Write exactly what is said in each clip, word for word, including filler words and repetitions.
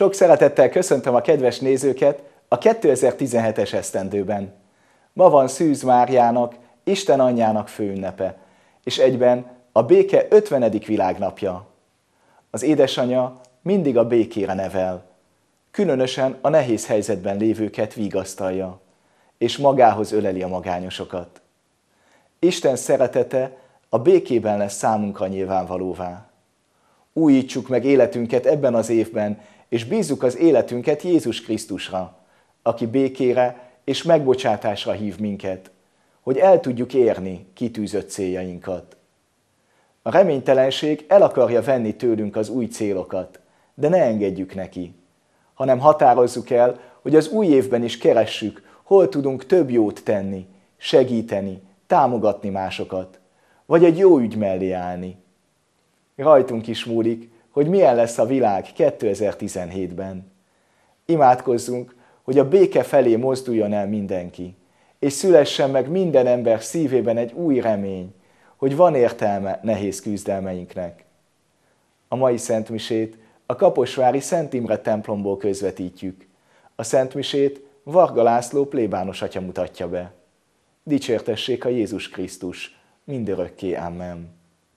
Sok szeretettel köszöntöm a kedves nézőket a kétezer-tizenhetes esztendőben. Ma van Szűz Máriának, Isten anyjának főünnepe, és egyben a béke ötvenedik világnapja. Az édesanyja mindig a békére nevel, különösen a nehéz helyzetben lévőket vigasztalja, és magához öleli a magányosokat. Isten szeretete a békében lesz számunkra nyilvánvalóvá. Újítsuk meg életünket ebben az évben, és bízzuk az életünket Jézus Krisztusra, aki békére és megbocsátásra hív minket, hogy el tudjuk érni kitűzött céljainkat. A reménytelenség el akarja venni tőlünk az új célokat, de ne engedjük neki, hanem határozzuk el, hogy az új évben is keressük, hol tudunk több jót tenni, segíteni, támogatni másokat, vagy egy jó ügy mellé állni. Rajtunk is múlik, hogy milyen lesz a világ kétezer-tizenhétben. Imádkozzunk, hogy a béke felé mozduljon el mindenki, és szülessen meg minden ember szívében egy új remény, hogy van értelme nehéz küzdelmeinknek. A mai szentmisét a kaposvári Szent Imre templomból közvetítjük. A szentmisét Varga László plébános atya mutatja be. Dicsértessék a Jézus Krisztus, mindörökké. Amen.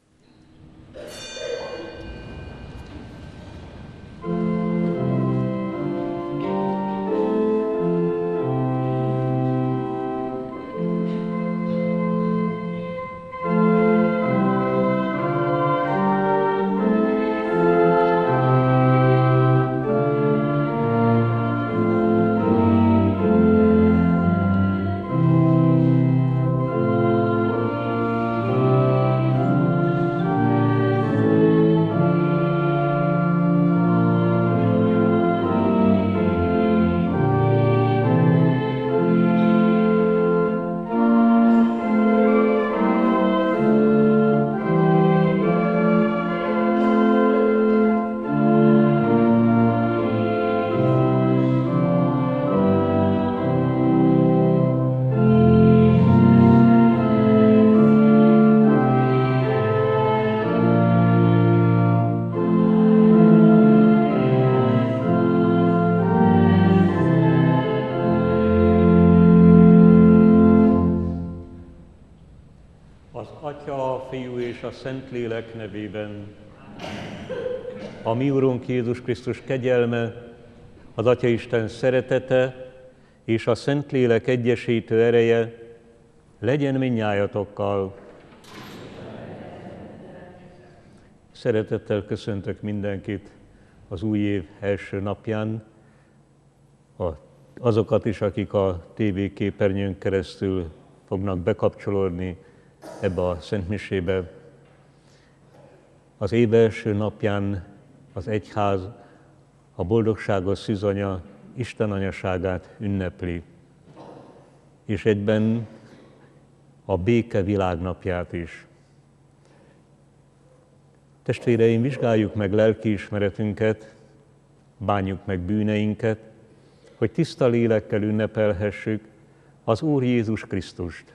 A Szentlélek nevében. A mi Urunk Jézus Krisztus kegyelme, az Atyaisten szeretete és a Szentlélek egyesítő ereje legyen mindnyájatokkal. Szeretettel köszöntök mindenkit az új év első napján, azokat is, akik a tévéképernyőn keresztül fognak bekapcsolódni ebbe a szentmisébe. Az év első napján az egyház a boldogságos szűzanya Isten anyaságát ünnepli, és egyben a béke világnapját is. Testvéreim, vizsgáljuk meg lelkiismeretünket, bánjuk meg bűneinket, hogy tiszta lélekkel ünnepelhessük az Úr Jézus Krisztust.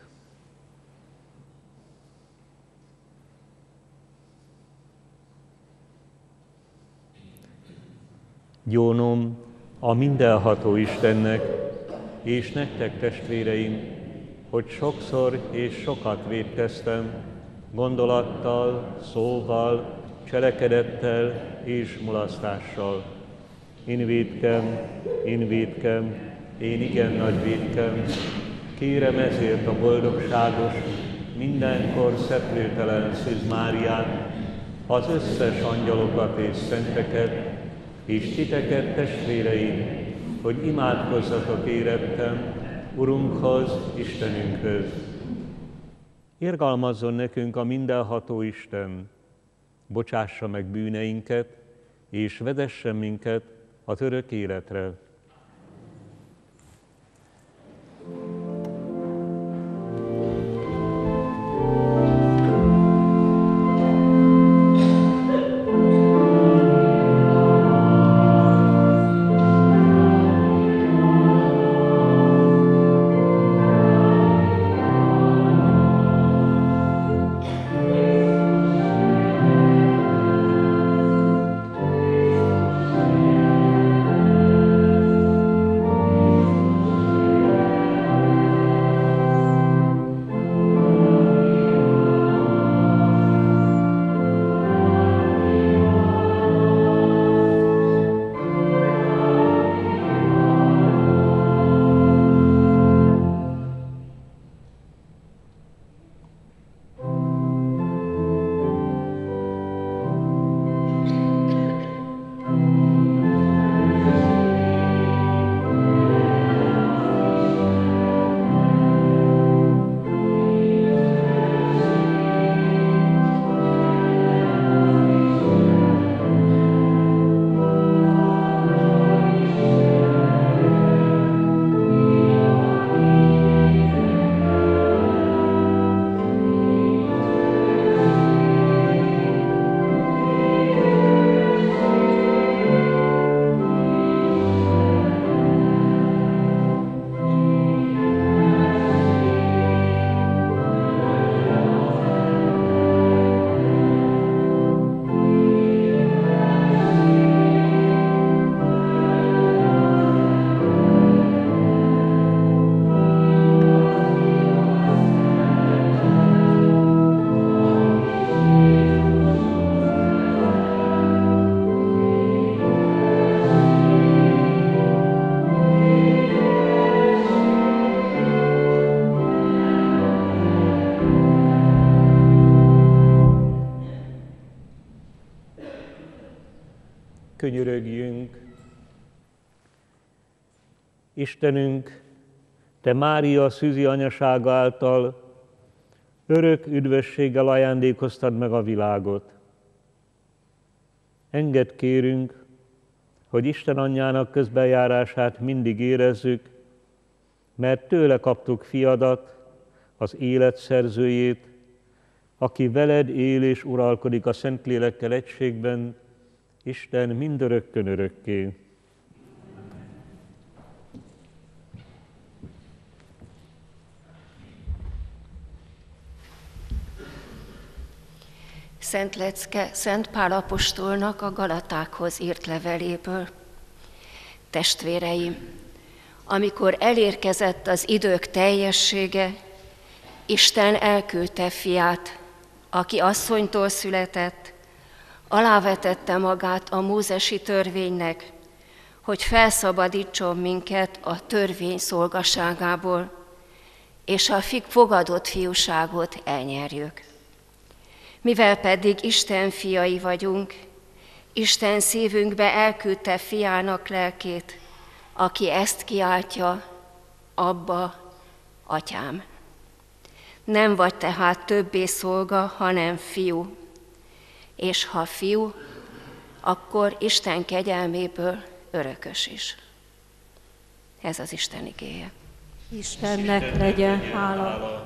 Gyónom a mindenható Istennek, és nektek, testvéreim, hogy sokszor és sokat vétkeztem, gondolattal, szóval, cselekedettel és mulasztással. Én vétkem, én vétkem, én igen nagy vétkem, kérem ezért a boldogságos, mindenkor szeplőtelen Szűz Máriát, az összes angyalokat és szenteket, és titeket, testvéreim, hogy imádkozzatok érettem Urunkhoz, Istenünkhöz. Irgalmazzon nekünk a mindenható Isten, bocsássa meg bűneinket, és vezessen minket az örök életre. Könyörögjünk! Istenünk, Te Mária szűzi anyasága által örök üdvösséggel ajándékoztad meg a világot. Engedd, kérünk, hogy Isten anyjának közbenjárását mindig érezzük, mert tőle kaptuk fiadat, az élet szerzőjét, aki veled él és uralkodik a Szentlélekkel egységben, Isten mindörökkön örökké. Szent lecke Szent Pál apostolnak a Galatákhoz írt leveléből. Testvéreim, amikor elérkezett az idők teljessége, Isten elküldte fiát, aki asszonytól született, alávetette magát a mózesi törvénynek, hogy felszabadítson minket a törvény szolgaságából, és a fogadott fiúságot elnyerjük. Mivel pedig Isten fiai vagyunk, Isten szívünkbe elküldte fiának lelkét, aki ezt kiáltja, Abba, Atyám. Nem vagy tehát többé szolga, hanem fiú, és ha fiú, akkor Isten kegyelméből örökös is. Ez az Isten igéje. Istennek legyen hála.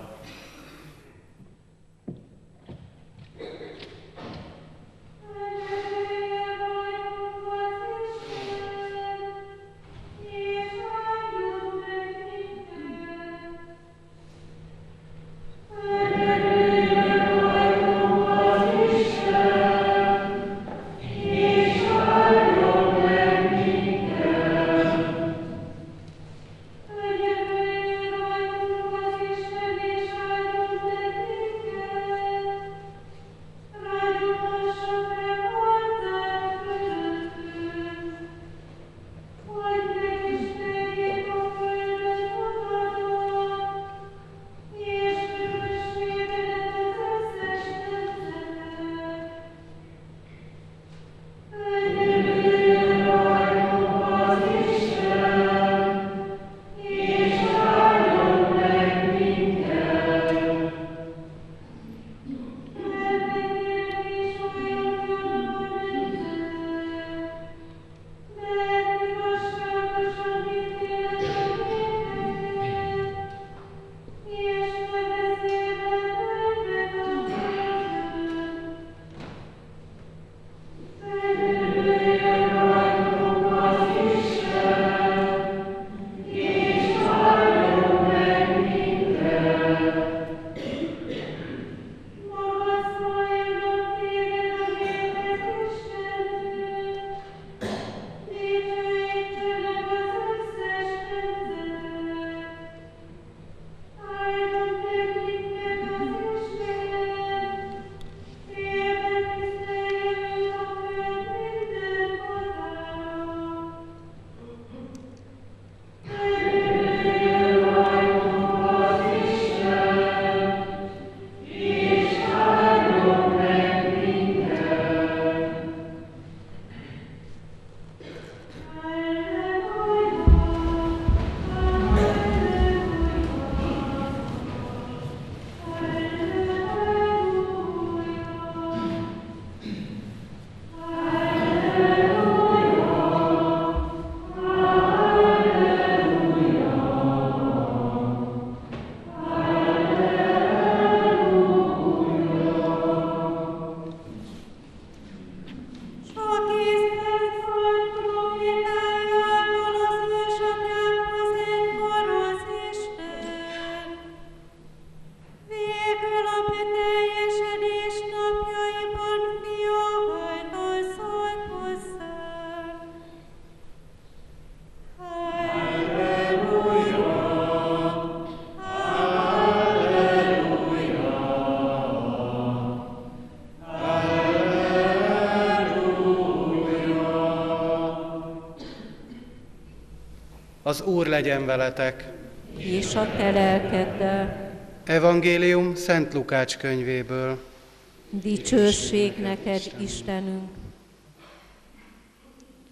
Az Úr legyen veletek! És a te lelkeddel. Evangélium Szent Lukács könyvéből. Dicsőség neked, Istenünk!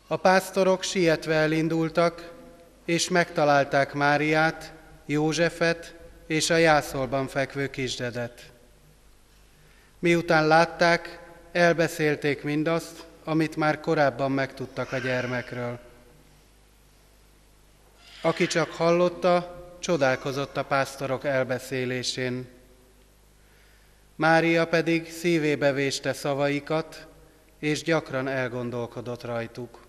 A pásztorok sietve elindultak, és megtalálták Máriát, Józsefet és a jászolban fekvő kisdedet. Miután látták, elbeszélték mindazt, amit már korábban megtudtak a gyermekről. Aki csak hallotta, csodálkozott a pásztorok elbeszélésén. Mária pedig szívébe véste szavaikat, és gyakran elgondolkodott rajtuk.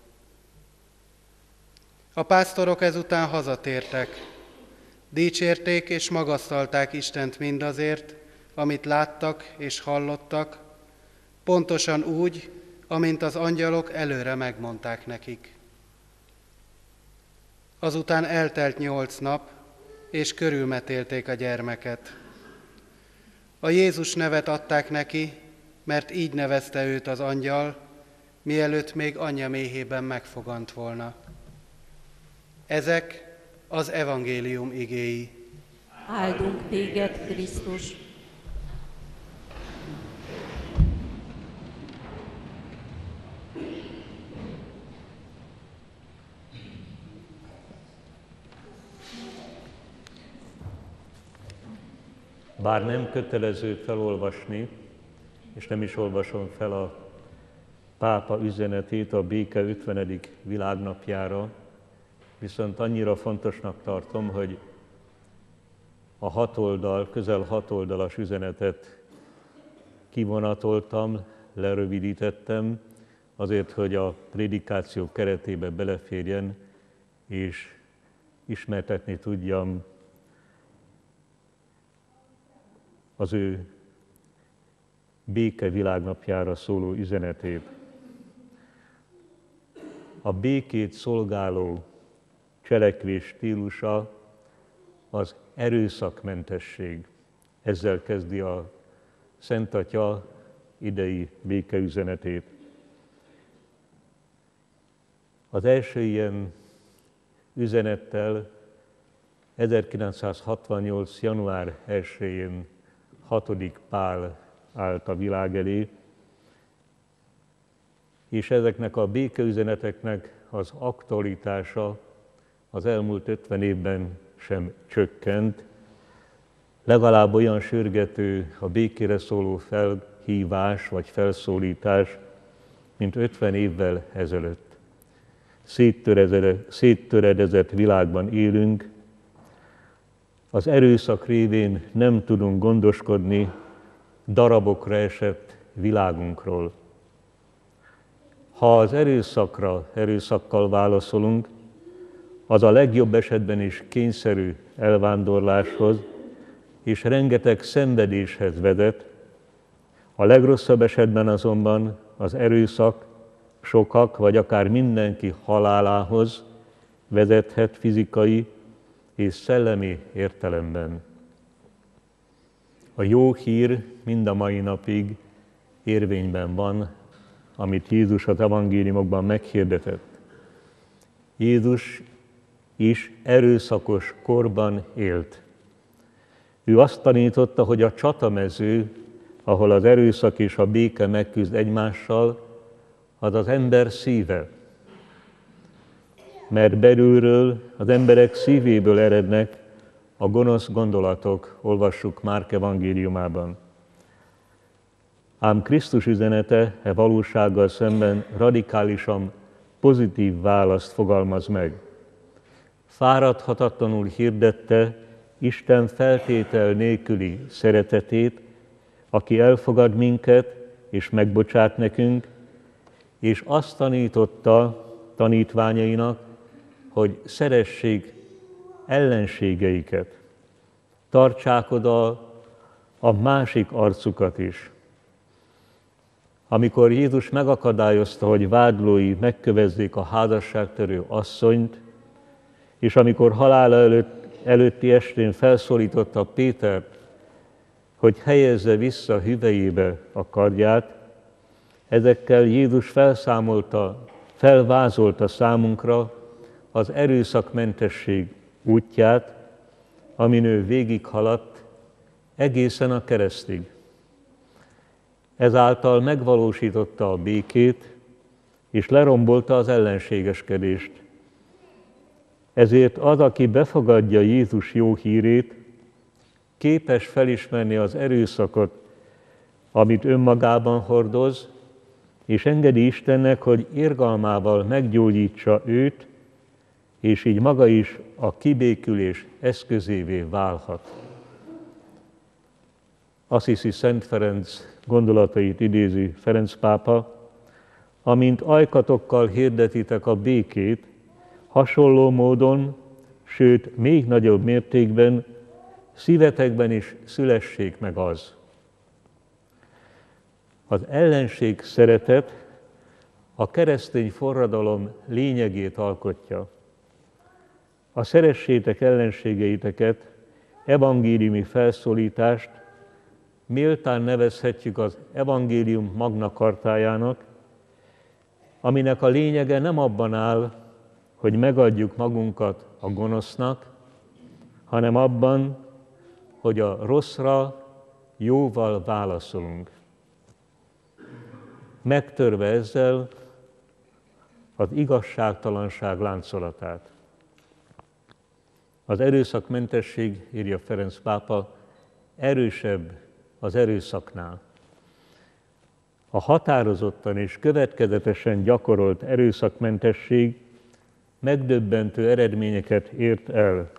A pásztorok ezután hazatértek, dicsérték és magasztalták Istent mindazért, amit láttak és hallottak, pontosan úgy, amint az angyalok előre megmondták nekik. Azután eltelt nyolc nap, és körülmetélték a gyermeket. A Jézus nevet adták neki, mert így nevezte őt az angyal, mielőtt még anyja méhében megfogant volna. Ezek az evangélium igéi. Áldunk téged, Krisztus! Bár nem kötelező felolvasni, és nem is olvasom fel a pápa üzenetét a béke ötvenedik világnapjára, viszont annyira fontosnak tartom, hogy a hat oldal, közel hat oldalas üzenetet kivonatoltam, lerövidítettem, azért, hogy a prédikáció keretébe beleférjen, és ismertetni tudjam az ő béke világnapjára szóló üzenetét. A békét szolgáló cselekvés stílusa az erőszakmentesség. Ezzel kezdi a Szent Atya idei békeüzenetét. Az első ilyen üzenettel ezerkilencszázhatvannyolc. január elsején hatodik Pál állt a világ elé, és ezeknek a békeüzeneteknek az aktualitása az elmúlt ötven évben sem csökkent, legalább olyan sürgető a békére szóló felhívás vagy felszólítás, mint ötven évvel ezelőtt. Széttöredezett világban élünk, az erőszak révén nem tudunk gondoskodni darabokra esett világunkról. Ha az erőszakra erőszakkal válaszolunk, az a legjobb esetben is kényszerű elvándorláshoz és rengeteg szenvedéshez vezet, a legrosszabb esetben azonban az erőszak sokak vagy akár mindenki halálához vezethet fizikai és szellemi értelemben. A jó hír mind a mai napig érvényben van, amit Jézus az evangéliumokban meghirdetett. Jézus is erőszakos korban élt. Ő azt tanította, hogy a csatamező, ahol az erőszak és a béke megküzd egymással, az az ember szíve. Mert belülről, az emberek szívéből erednek a gonosz gondolatok, olvassuk Márk evangéliumában. Ám Krisztus üzenete e valósággal szemben radikálisan pozitív választ fogalmaz meg. Fáradhatatlanul hirdette Isten feltétel nélküli szeretetét, aki elfogad minket és megbocsát nekünk, és azt tanította tanítványainak, hogy szeressék ellenségeiket, tartsák oda a másik arcukat is. Amikor Jézus megakadályozta, hogy vádlói megkövezzék a házasságtörő asszonyt, és amikor halála előtt, előtti estén felszólította Pétert, hogy helyezze vissza hüvelyébe a kardját, ezekkel Jézus felszámolta, felvázolta számunkra az erőszakmentesség útját, amin ő végighaladt egészen a keresztig. Ezáltal megvalósította a békét, és lerombolta az ellenségeskedést. Ezért az, aki befogadja Jézus jó hírét, képes felismerni az erőszakot, amit önmagában hordoz, és engedi Istennek, hogy irgalmával meggyógyítsa őt, és így maga is a kibékülés eszközévé válhat. Assisi Szent Ferenc gondolatait idézi Ferenc pápa: amint ajkatokkal hirdetitek a békét, hasonló módon, sőt még nagyobb mértékben szívetekben is szülessék meg az. Az ellenség szeretet a keresztény forradalom lényegét alkotja. A szeressétek ellenségeiteket evangéliumi felszólítást méltán nevezhetjük az evangélium magna chartájának, aminek a lényege nem abban áll, hogy megadjuk magunkat a gonosznak, hanem abban, hogy a rosszra jóval válaszolunk. Megtörve ezzel az igazságtalanság láncolatát. Az erőszakmentesség, írja Ferenc pápa, erősebb az erőszaknál. A határozottan és következetesen gyakorolt erőszakmentesség megdöbbentő eredményeket ért el.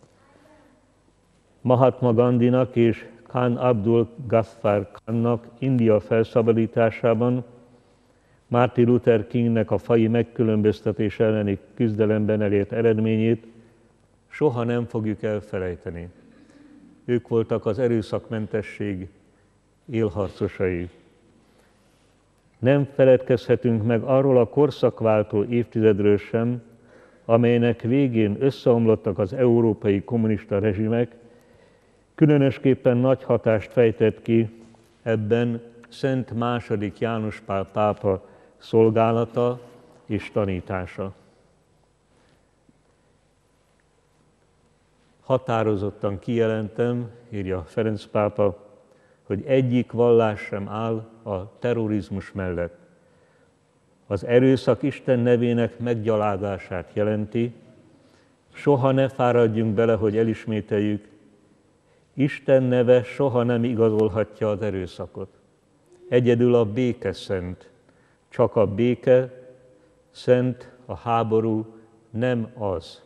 Mahatma Gandhinak és Khan Abdul Ghaffar Khannak India felszabadításában, Martin Luther Kingnek a faji megkülönböztetés elleni küzdelemben elért eredményét soha nem fogjuk elfelejteni. Ők voltak az erőszakmentesség élharcosai. Nem feledkezhetünk meg arról a korszakváltó évtizedről sem, amelynek végén összeomlottak az európai kommunista rezsimek, különösképpen nagy hatást fejtett ki ebben Szent második János Pál pápa szolgálata és tanítása. Határozottan kijelentem, írja Ferenc pápa, hogy egyik vallás sem áll a terrorizmus mellett. Az erőszak Isten nevének meggyalázását jelenti, soha ne fáradjunk bele, hogy elismételjük, Isten neve soha nem igazolhatja az erőszakot. Egyedül a béke szent, csak a béke szent, a háború nem az.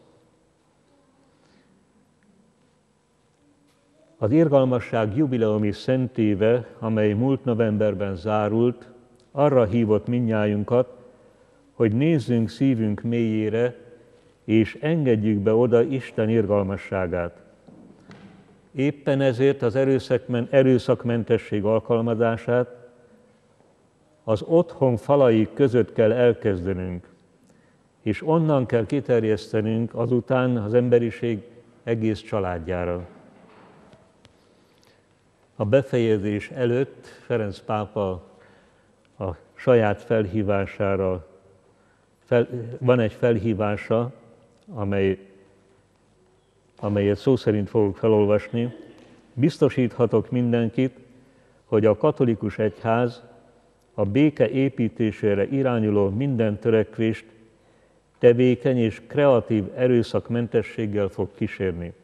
Az irgalmasság jubileumi szentéve, amely múlt novemberben zárult, arra hívott mindnyájunkat, hogy nézzünk szívünk mélyére, és engedjük be oda Isten irgalmasságát. Éppen ezért az erőszakmentesség alkalmazását az otthon falai között kell elkezdenünk, és onnan kell kiterjesztenünk azután az emberiség egész családjára. A befejezés előtt Ferenc pápa a saját felhívására, fel, van egy felhívása, amely, amelyet szó szerint fogok felolvasni. Biztosíthatok mindenkit, hogy a katolikus egyház a béke építésére irányuló minden törekvést tevékeny és kreatív erőszakmentességgel fog kísérni.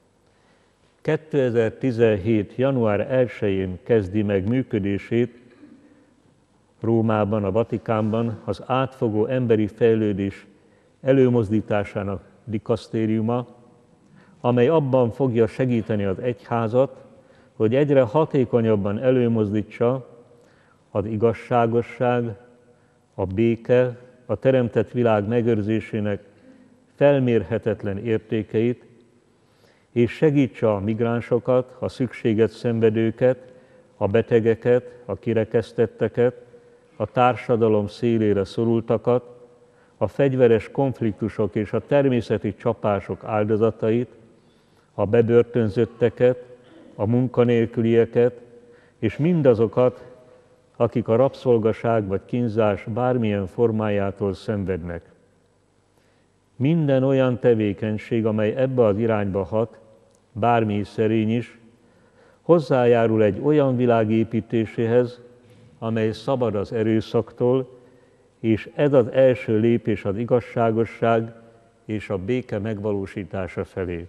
kétezer-tizenhét. január elsején kezdi meg működését Rómában, a Vatikánban az átfogó emberi fejlődés előmozdításának dikasztériuma, amely abban fogja segíteni az egyházat, hogy egyre hatékonyabban előmozdítsa az igazságosság, a béke, a teremtett világ megőrzésének felmérhetetlen értékeit, és segítse a migránsokat, a szükséget szenvedőket, a betegeket, a kirekesztetteket, a társadalom szélére szorultakat, a fegyveres konfliktusok és a természeti csapások áldozatait, a bebörtönzötteket, a munkanélkülieket, és mindazokat, akik a rabszolgaság vagy kínzás bármilyen formájától szenvednek. Minden olyan tevékenység, amely ebbe az irányba hat, bármi is szerény is, hozzájárul egy olyan világ építéséhez, amely szabad az erőszaktól, és ez az első lépés az igazságosság és a béke megvalósítása felé.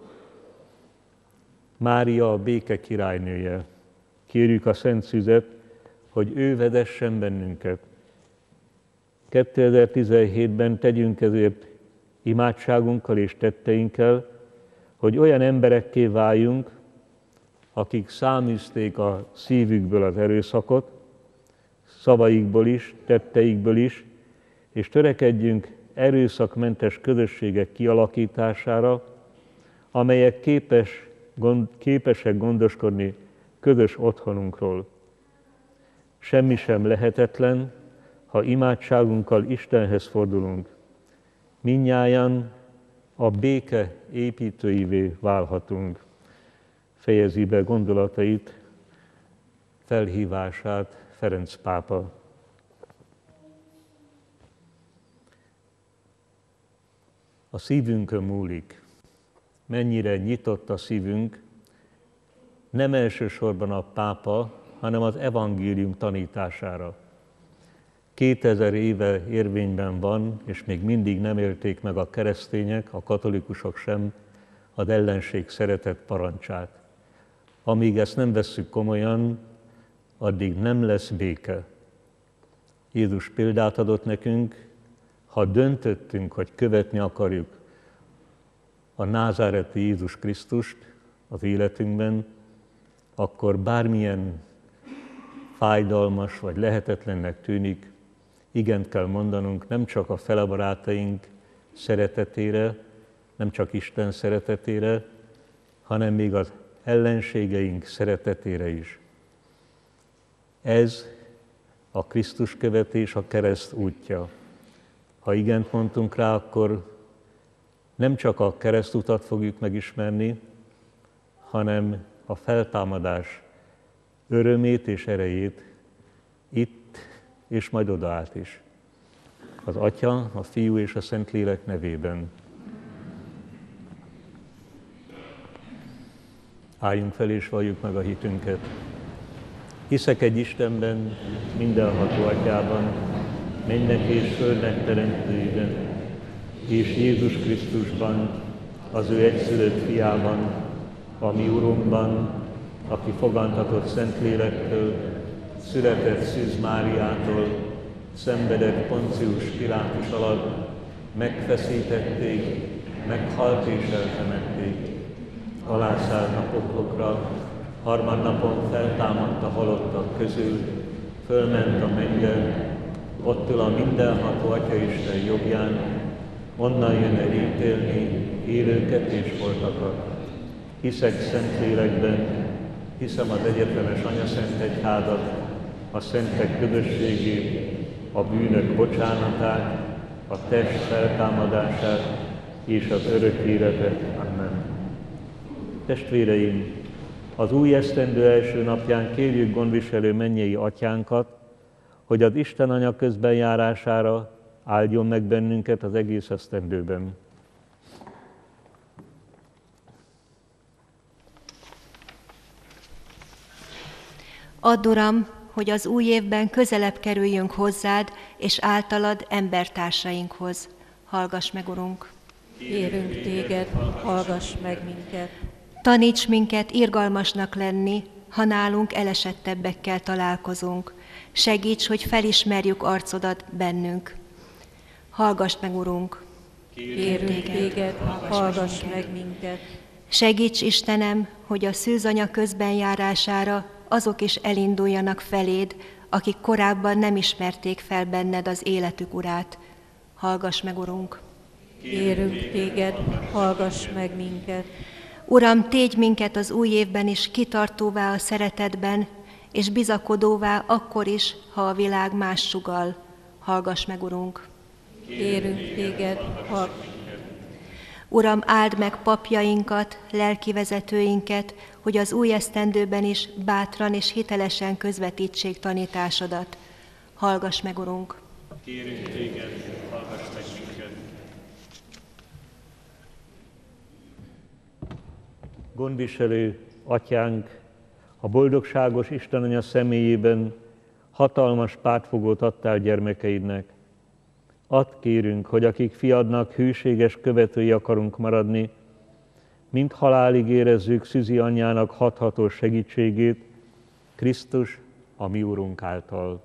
Mária a béke királynője. Kérjük a Szent Szüzet, hogy ő vezessen bennünket. kétezer-tizenhétben tegyünk ezért imádságunkkal és tetteinkkel, hogy olyan emberekké váljunk, akik száműzték a szívükből az erőszakot, szavaikból is, tetteikből is, és törekedjünk erőszakmentes közösségek kialakítására, amelyek képes, gond, képesek gondoskodni közös otthonunkról. Semmi sem lehetetlen, ha imádságunkkal Istenhez fordulunk. Mindnyájan a béke építőivé válhatunk. Fejezi be gondolatait, felhívását Ferenc pápa. A szívünkön múlik, mennyire nyitott a szívünk, nem elsősorban a pápa, hanem az evangélium tanítására. Kétezer éve érvényben van, és még mindig nem élték meg a keresztények, a katolikusok sem, az ellenség szeretet parancsát. Amíg ezt nem vesszük komolyan, addig nem lesz béke. Jézus példát adott nekünk, ha döntöttünk, hogy követni akarjuk a názáreti Jézus Krisztust az életünkben, akkor bármilyen fájdalmas vagy lehetetlennek tűnik, igent kell mondanunk nem csak a felebarátaink szeretetére, nem csak Isten szeretetére, hanem még az ellenségeink szeretetére is. Ez a Krisztus követés, a kereszt útja. Ha igent mondtunk rá, akkor nem csak a keresztutat fogjuk megismerni, hanem a feltámadás örömét és erejét itt és majd odaállt is. Az Atya, a Fiú és a Szentlélek nevében. Álljunk fel és valljuk meg a hitünket. Hiszek egy Istenben, mindenható Atyában, mennek és földnek teremtőjében, és Jézus Krisztusban, az ő egyszülött fiában, a mi Urunkban, aki fogantatott Szentlélektől, született Szűz Máriától, szenvedett Poncius Pilátus alatt, megfeszítették, meghalt és eltemették. Alászállt a poklokra, harmadnapon feltámadt a halottak közül, fölment a mennybe, ott ül a mindenható Atyaisten jobbján, onnan jön el ítélni élőket és holtakat. Hiszek Szentlélekben, hiszem az egyetemes Anyaszentegyházat, a szentek közösségét, a bűnök bocsánatát, a test feltámadását és az örök életet. Amen. Testvéreim, az új esztendő első napján kérjük gondviselő mennyei Atyánkat, hogy az Isten Anya közbenjárására áldjon meg bennünket az egész esztendőben. Add, Uram, hogy az új évben közelebb kerüljünk hozzád, és általad embertársainkhoz. Hallgass meg, Urunk! Kérünk téged, hallgass meg minket! Taníts minket irgalmasnak lenni, ha nálunk elesettebbekkel találkozunk. Segíts, hogy felismerjük arcodat bennünk. Hallgass meg, Urunk! Kérünk téged, hallgass meg minket! Segíts, Istenem, hogy a szűzanya közbenjárására azok is elinduljanak feléd, akik korábban nem ismerték fel benned az életük urát. Hallgass meg, Urunk! Kérünk téged, hallgass meg minket! Uram, tégy minket az új évben is kitartóvá a szeretetben, és bizakodóvá akkor is, ha a világ más sugall. Hallgass meg, Urunk! Kérünk téged, hallgass! Uram, áld meg papjainkat, lelkivezetőinket, hogy az új esztendőben is bátran és hitelesen közvetítsék tanításodat. Hallgass meg, Urunk! Kérünk téged, hallgass meg minket! Gondviselő Atyánk, a boldogságos Isten Anya személyében hatalmas pártfogót adtál gyermekeidnek. Add kérünk, hogy akik fiadnak hűséges követői akarunk maradni, mind halálig érezzük Szűzi anyjának hathatós segítségét, Krisztus, a mi Urunk által.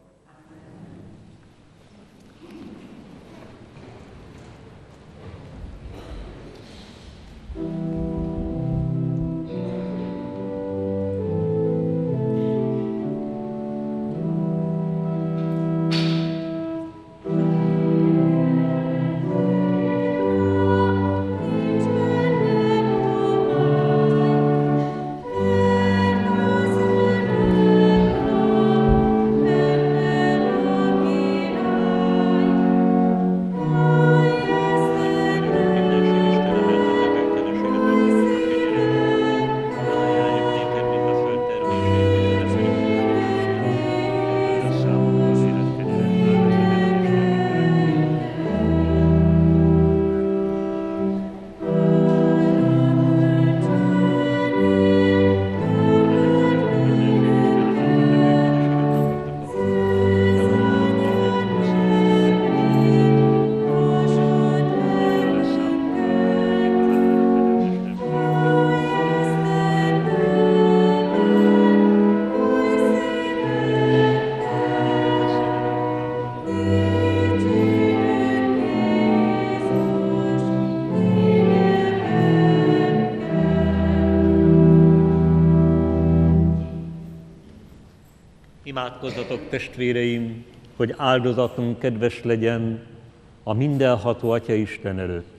Imádkozzatok, testvéreim, hogy áldozatunk kedves legyen a mindenható Atya Isten előtt.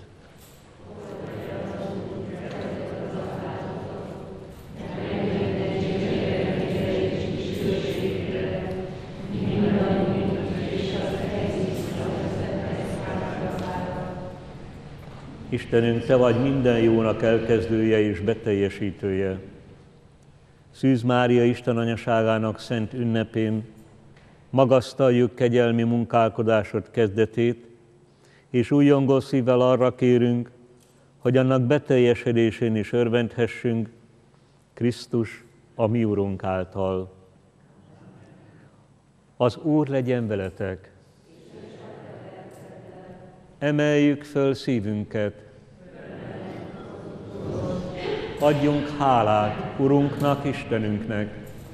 Istenünk, Te vagy minden jónak elkezdője és beteljesítője. Szűz Mária Isten anyaságának szent ünnepén magasztaljuk kegyelmi munkálkodásod kezdetét, és újjongó szívvel arra kérünk, hogy annak beteljesedésén is örvendhessünk, Krisztus, a mi Urunk által. Az Úr legyen veletek! Emeljük föl szívünket! Adjunk hálát Urunknak, Istenünknek!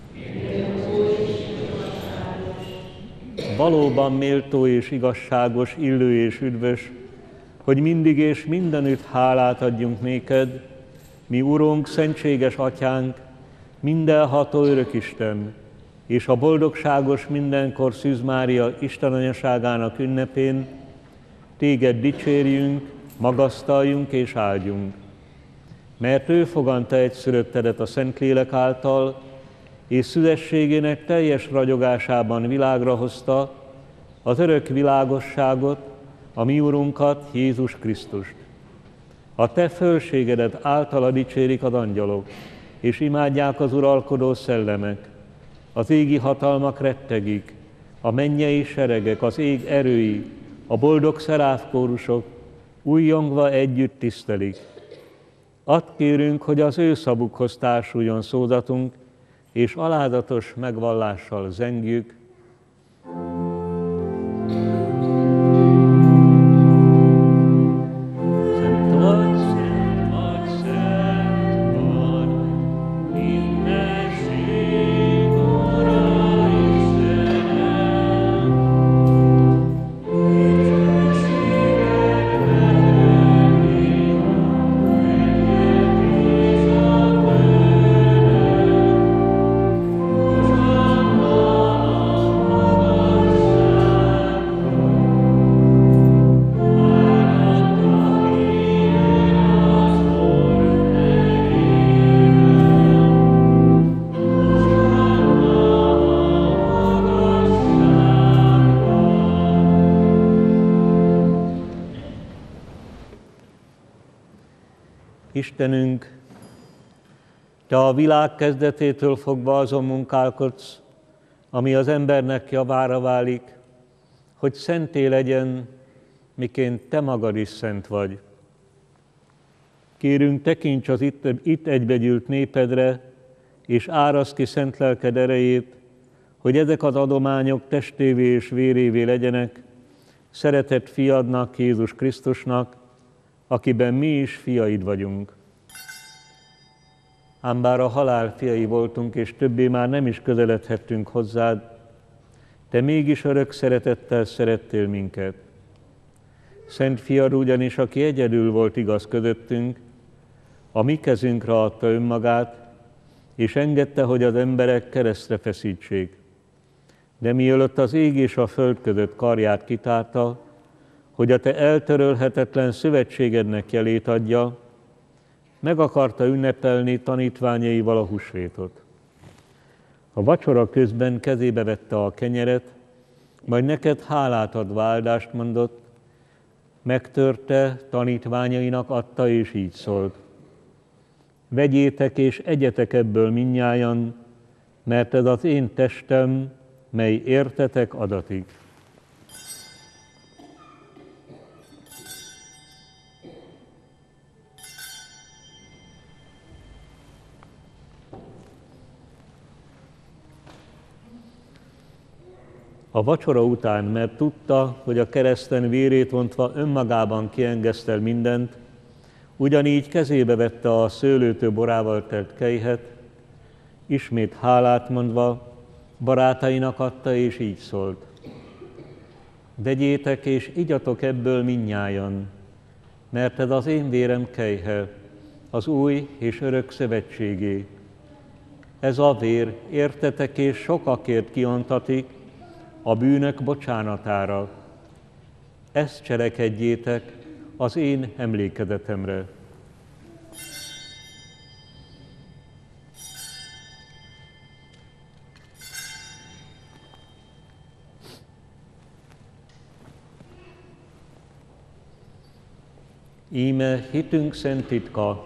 Valóban méltó és igazságos, illő és üdvös, hogy mindig és mindenütt hálát adjunk néked, mi Urunk, szentséges Atyánk, mindenható Örökisten, és a boldogságos mindenkor Szűz Mária Isten anyaságának ünnepén téged dicsérjünk, magasztaljunk és áldjunk. Mert ő foganta egyszülöttedet a Szentlélek által, és szüzességének teljes ragyogásában világra hozta az örök világosságot, a mi Urunkat, Jézus Krisztust. A te fölségedet általa dicsérik az angyalok, és imádják az uralkodó szellemek. Az égi hatalmak rettegik, a mennyei seregek, az ég erői, a boldog szeráfkórusok újjongva együtt tisztelik. Add kérünk, hogy az ő szavukhoz társuljon szózatunk, és alázatos megvallással zengjük. Istenünk, Te a világ kezdetétől fogva azon munkálkodsz, ami az embernek javára válik, hogy szenté legyen, miként Te magad is szent vagy. Kérünk, tekints az itt, itt egybegyűlt népedre, és áraszd ki szent lelked erejét, hogy ezek az adományok testévé és vérévé legyenek, szeretett fiadnak, Jézus Krisztusnak, akiben mi is fiaid vagyunk. Ám bár a halál fiai voltunk, és többé már nem is közeledhettünk hozzád, te mégis örök szeretettel szerettél minket. Szent fiad ugyanis, aki egyedül volt igaz közöttünk, a mi kezünkre adta önmagát, és engedte, hogy az emberek keresztre feszítsék. De mielőtt az ég és a föld között karját kitárta, hogy a te eltörölhetetlen szövetségednek jelét adja, meg akarta ünnepelni tanítványaival a húsvétot. A vacsora közben kezébe vette a kenyeret, majd neked hálát adva áldást mondott, megtörte, tanítványainak adta, és így szólt. Vegyétek és egyetek ebből mindnyájan, mert ez az én testem, mely értetek adatik. A vacsora után, mert tudta, hogy a kereszten vérét ontva önmagában kiengesztel mindent, ugyanígy kezébe vette a szőlőtő borával telt kelyhet, ismét hálát mondva, barátainak adta, és így szólt. Vegyétek és igyatok ebből mindnyájan, mert ez az én vérem kelyhe, az új és örök szövetségé. Ez a vér értetek és sokakért kiontatik a bűnök bocsánatára. Ezt cselekedjétek az én emlékezetemre. Íme hitünk szent titka.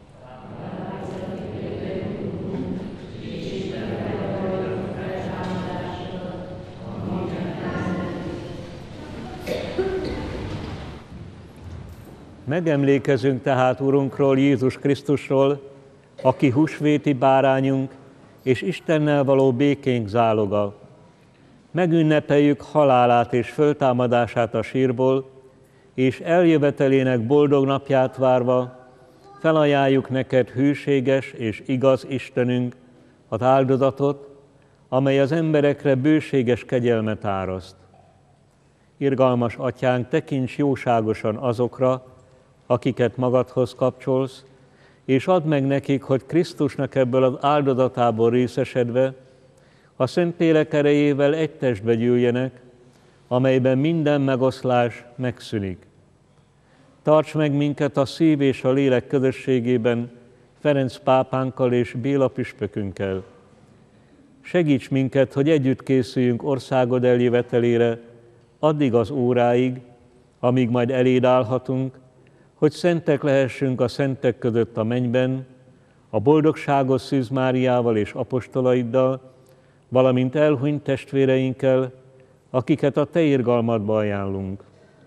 Megemlékezünk tehát Urunkról, Jézus Krisztusról, aki húsvéti bárányunk és Istennel való békénk záloga. Megünnepeljük halálát és föltámadását a sírból, és eljövetelének boldog napját várva felajánljuk neked hűséges és igaz Istenünk az áldozatot, amely az emberekre bőséges kegyelmet áraszt. Irgalmas Atyánk, tekints jóságosan azokra, akiket magadhoz kapcsolsz, és add meg nekik, hogy Krisztusnak ebből az áldozatából részesedve a Szentlélek erejével egy testbe gyűljenek, amelyben minden megoszlás megszűnik. Tarts meg minket a szív és a lélek közösségében Ferenc pápánkkal és Béla püspökünkkel. Segíts minket, hogy együtt készüljünk országod eljövetelére, addig az óráig, amíg majd eléd állhatunk, hogy szentek lehessünk a szentek között a mennyben, a boldogságos Szűz Máriával és apostolaiddal, valamint elhunyt testvéreinkkel, akiket a te irgalmadba ajánlunk.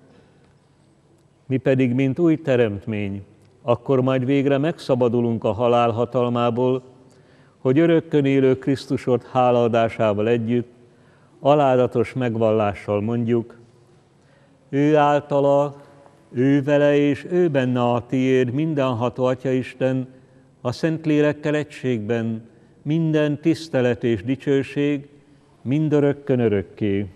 Mi pedig, mint új teremtmény, akkor majd végre megszabadulunk a halál hatalmából, hogy örökkön élő Krisztusod hálaadásával együtt, alázatos megvallással mondjuk, ő általa, ő vele és ő benne a tiéd, mindenható Atyaisten, a Szentlélekkel egységben, minden tisztelet és dicsőség, mindörökkön örökké.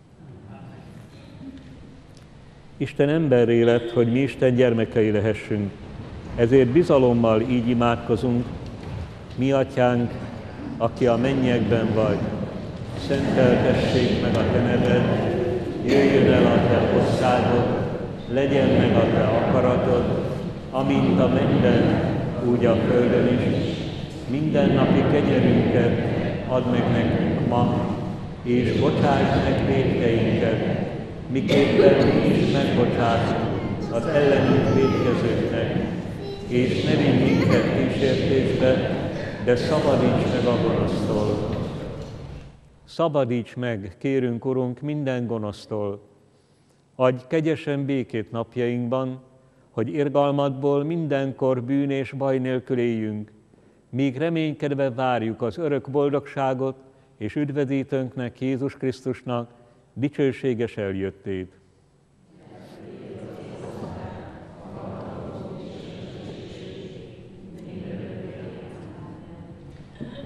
Isten emberré lett, hogy mi Isten gyermekei lehessünk. Ezért bizalommal így imádkozunk. Mi Atyánk, aki a mennyekben vagy, szenteltessék meg a te neved, jöjjön el a te országod, legyen meg a te akaratod, amint a mennyben, úgy a földön is. Mindennapi kenyerünket add meg nekünk ma, és bocsásd meg vétkeinket, miképpen mi is megbocsátunk az ellenünk vétkezőknek, és ne vigy minket kísértésbe, de szabadíts meg a gonosztól. Szabadíts meg, kérünk, Urunk, minden gonosztól. Adj kegyesen békét napjainkban, hogy irgalmadból mindenkor bűn és baj nélkül éljünk, míg reménykedve várjuk az örök boldogságot és üdvözítőnknek, Jézus Krisztusnak dicsőséges eljöttét.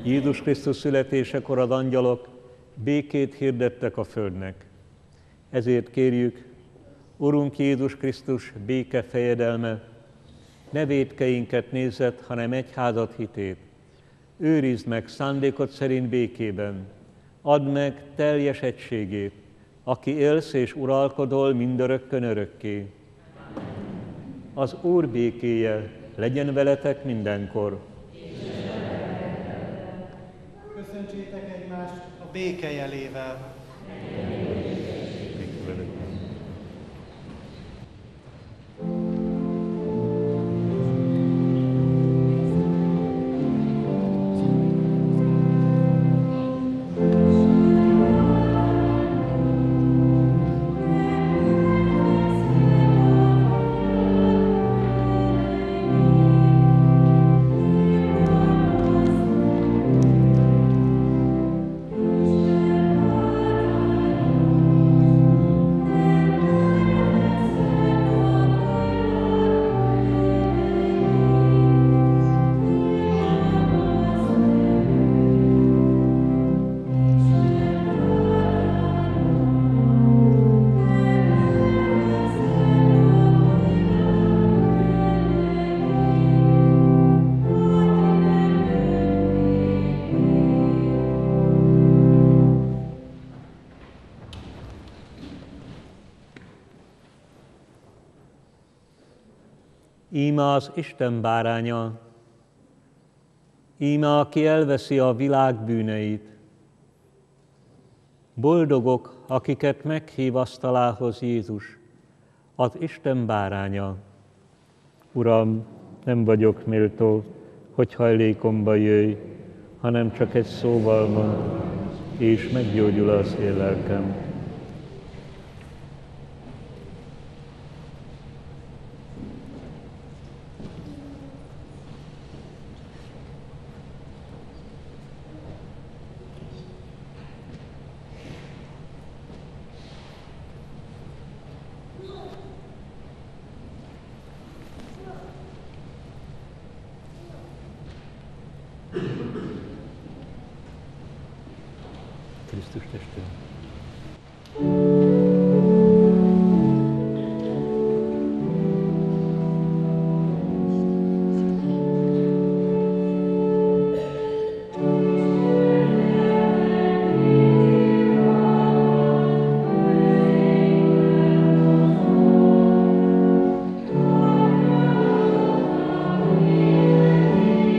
Jézus Krisztus születésekor az angyalok békét hirdettek a földnek. Ezért kérjük, Urunk Jézus Krisztus béke fejedelme, ne vétkeinket nézzed, hanem egyházad hitét. Őrizd meg szándékod szerint békében, add meg teljes egységét, aki élsz és uralkodol mindörökkön örökké. Az Úr békéje legyen veletek mindenkor. Köszöntsétek egymást a béke jelével. Íme az Isten báránya, íme aki elveszi a világ bűneit. Boldogok, akiket meghív asztalához Jézus, az Isten báránya. Uram, nem vagyok méltó, hogy hajlékomba jöjj, hanem csak egy szóval mond, és meggyógyul az én lelkem. Krisztus testvér.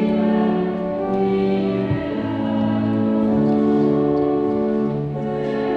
Thank you.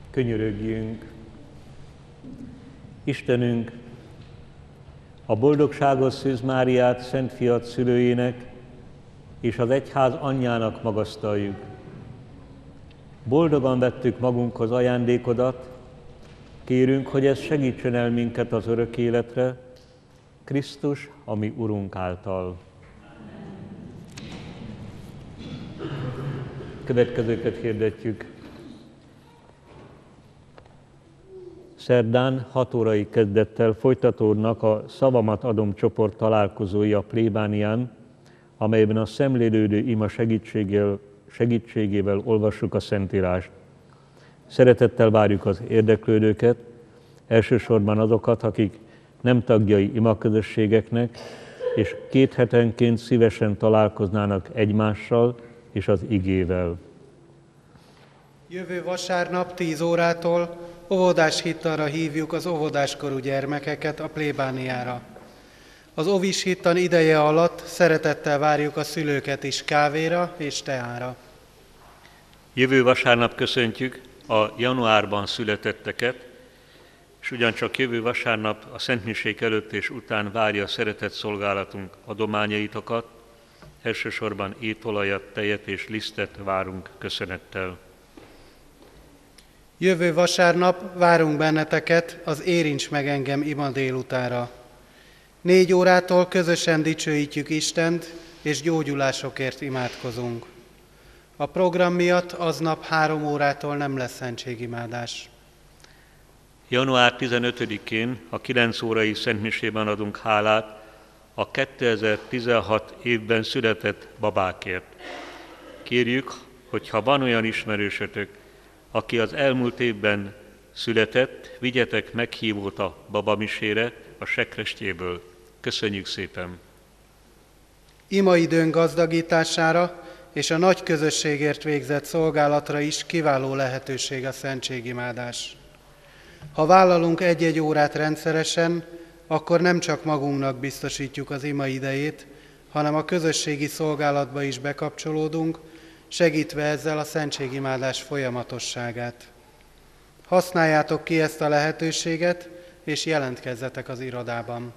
Könyörögjünk. Istenünk, a boldogságos Szűz Máriát, Szent Fiat szülőjének és az egyház anyjának magasztaljuk. Boldogan vettük magunkhoz ajándékodat, kérünk, hogy ez segítsen el minket az örök életre, Krisztus, a mi Urunk által. Következőket hirdetjük. Szerdán hat órai kezdettel folytatódnak a Szavamat adom csoport találkozói a plébánián, amelyben a szemlélődő ima segítségével, segítségével olvassuk a Szentírást. Szeretettel várjuk az érdeklődőket, elsősorban azokat, akik nem tagjai imaközösségeknek, és két hetenként szívesen találkoznának egymással és az igével. Jövő vasárnap tíz órától óvodás hittanra hívjuk az óvodáskorú gyermekeket a plébániára. Az óvis hittan ideje alatt szeretettel várjuk a szülőket is kávéra és teára. Jövő vasárnap köszöntjük a januárban születetteket, és ugyancsak jövő vasárnap a szentmiség előtt és után várja a szeretett szolgálatunk adományaitokat, elsősorban étolajat, tejet és lisztet várunk köszönettel. Jövő vasárnap várunk benneteket az Érints meg engem ima délutára. Négy órától közösen dicsőítjük Istent, és gyógyulásokért imádkozunk. A program miatt aznap három órától nem lesz szentségimádás. január tizenötödikén a kilenc órai szentmisében adunk hálát a kétezer-tizenhat évben született babákért. Kérjük, hogy ha van olyan ismerősötök, aki az elmúlt évben született, vigyetek meghívót a babamisére a Sekrestjéből. Köszönjük szépen! Imaidőn gazdagítására és a nagy közösségért végzett szolgálatra is kiváló lehetőség a szentségimádás. Ha vállalunk egy-egy órát rendszeresen, akkor nem csak magunknak biztosítjuk az ima idejét, hanem a közösségi szolgálatba is bekapcsolódunk, segítve ezzel a szentségimádás folyamatosságát. Használjátok ki ezt a lehetőséget, és jelentkezzetek az irodában.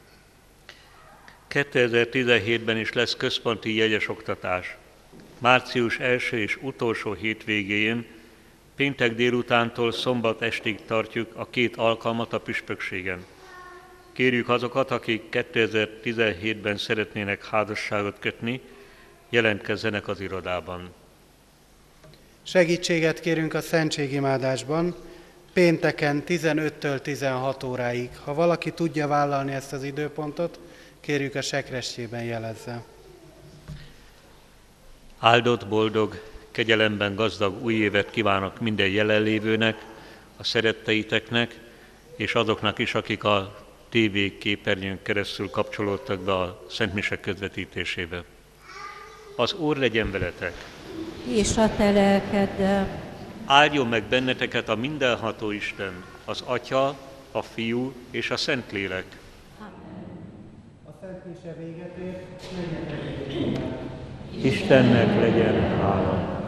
kétezer-tizenhétben is lesz központi jegyes oktatás. Március első és utolsó hétvégéjén, péntek délutántól szombat estig tartjuk a két alkalmat a püspökségen. Kérjük azokat, akik kétezer-tizenhétben szeretnének házasságot kötni, jelentkezzenek az irodában. Segítséget kérünk a szentségimádásban, pénteken tizenöttől tizenhat óráig. Ha valaki tudja vállalni ezt az időpontot, kérjük a Sekrestjében jelezze. Áldott, boldog, kegyelemben gazdag új évet kívánok minden jelenlévőnek, a szeretteiteknek, és azoknak is, akik a té vé képernyőn keresztül kapcsolódtak be a szentmise közvetítésébe. Az Úr legyen veletek! És a te lelkeddel. Áldjon meg benneteket a mindenható Isten, az Atya, a Fiú és a Szentlélek. A szentmise véget ér, Istennek legyen hála!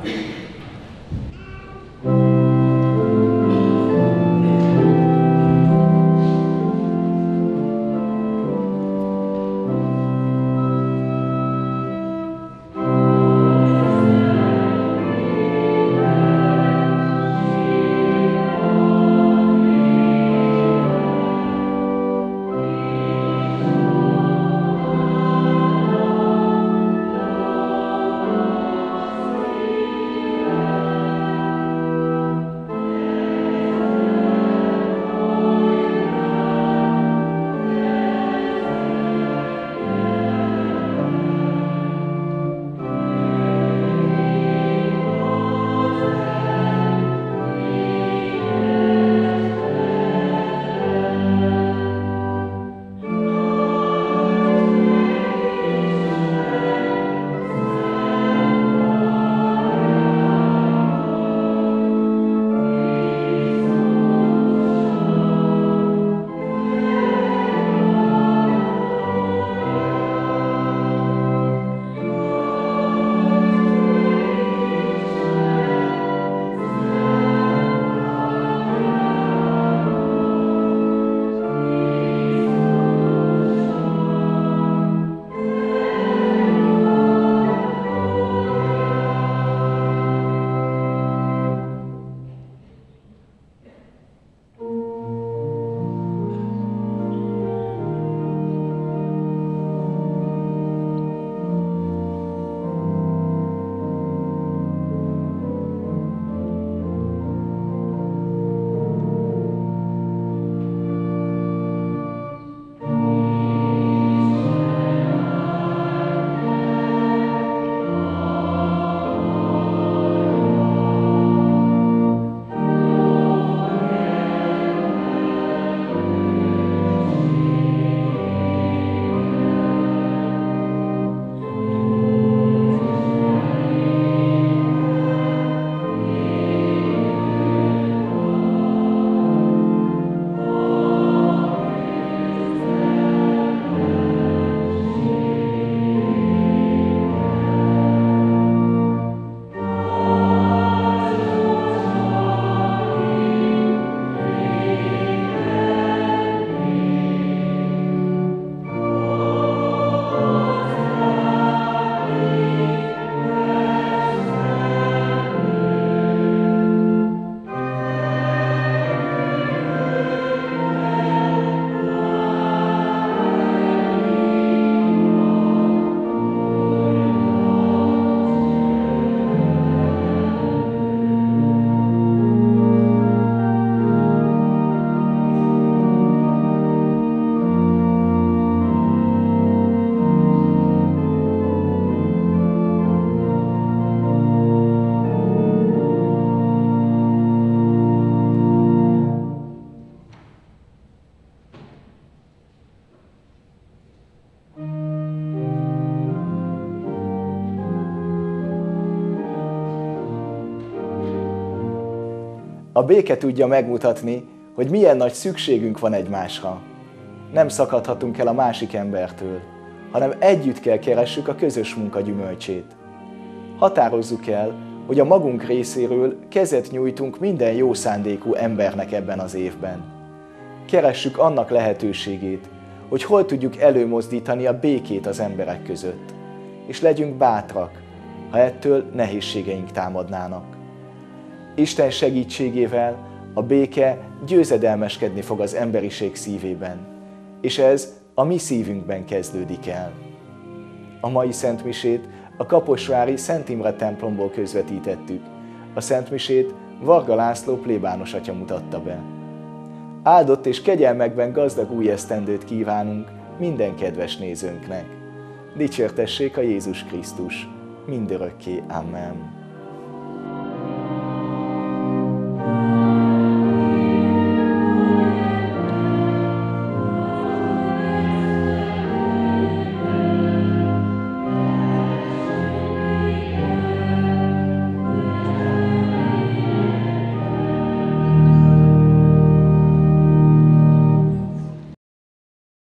A béke tudja megmutatni, hogy milyen nagy szükségünk van egymásra. Nem szakadhatunk el a másik embertől, hanem együtt kell keressük a közös munka gyümölcsét. Határozzuk el, hogy a magunk részéről kezet nyújtunk minden jó szándékú embernek ebben az évben. Keressük annak lehetőségét, hogy hol tudjuk előmozdítani a békét az emberek között, és legyünk bátrak, ha ettől nehézségeink támadnának. Isten segítségével a béke győzedelmeskedni fog az emberiség szívében, és ez a mi szívünkben kezdődik el. A mai szentmisét a kaposvári Szent Imre templomból közvetítettük. A szentmisét Varga László plébános atya mutatta be. Áldott és kegyelmekben gazdag új esztendőt kívánunk minden kedves nézőnknek. Dicsértessék a Jézus Krisztus, mindörökké. Amen.